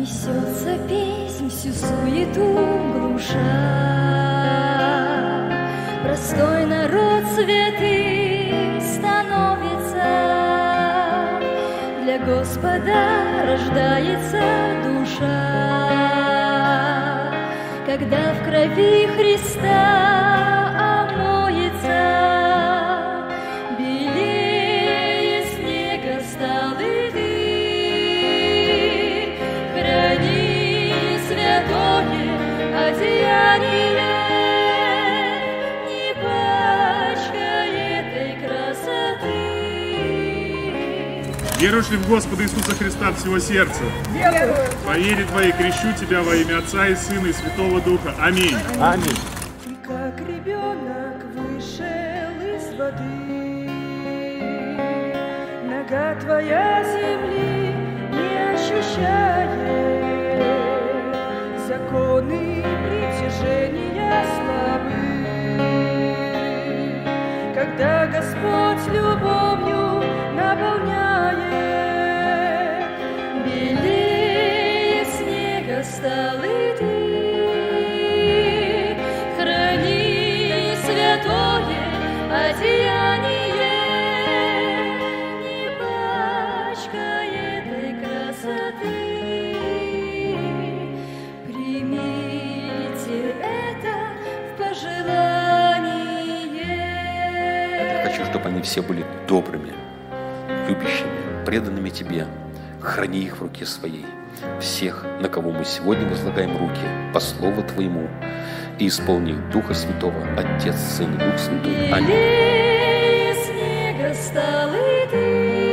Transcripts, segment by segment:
Несется песнь всю суету глуша, простой народ святым становится, для Господа рождается душа, когда в крови Христа омоется, белее снега стал и ты. Храни святое одеяние, не пачкай этой красоты. Веруешь ли в Господа Иисуса Христа от всего сердца? Верую. По вере Твоей крещу Тебя во имя Отца и Сына и Святого Духа. Аминь. Аминь. И как ребенок вышел из воды, нога Твоя земли не ощущает, законы притяжения слабы. Когда Господь любовью наполняет, белее снега стал и ты. Храни святое одеяние, не пачкай этой красоты. Примите это в пожелание. Я хочу, чтобы они все были добрыми, любящими, преданными Тебе. Храни их в руке Своей. Всех, на кого мы сегодня возлагаем руки, по Слову Твоему, и исполни их Духа Святого, Отец, Сын и Дух Святой. Аминь. Белее снега стал и ты.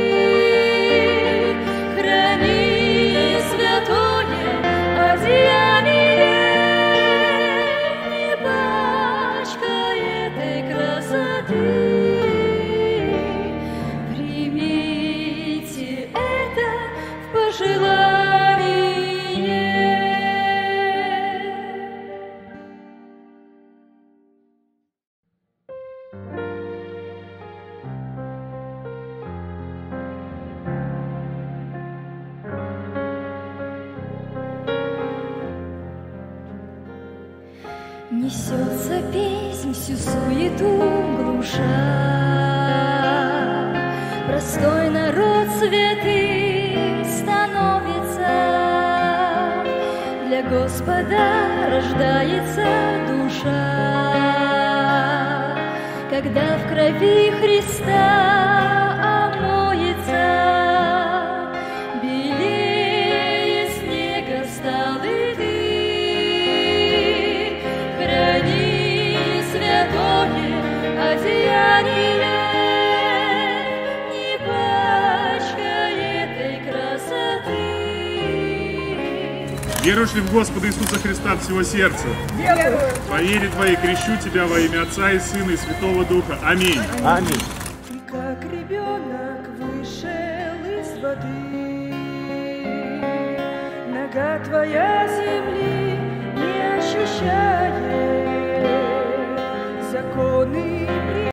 Храни святое одеяние, не пачкай этой красоты. Примите это в пожелание. Несется песнь всю суету глуша, простой народ святым становится, для Господа рождается душа, когда в крови Христа омоется, белее снега стал и ты. Храни святое одеяние, не пачкай этой красоты. Веруешь ли в Господа Иисуса Христа от всего сердца? Верую. По вере Твоей крещу Тебя во имя Отца и Сына и Святого Духа. Аминь. Аминь. И как ребенок вышел из воды, нога Твоя земли не ощущает,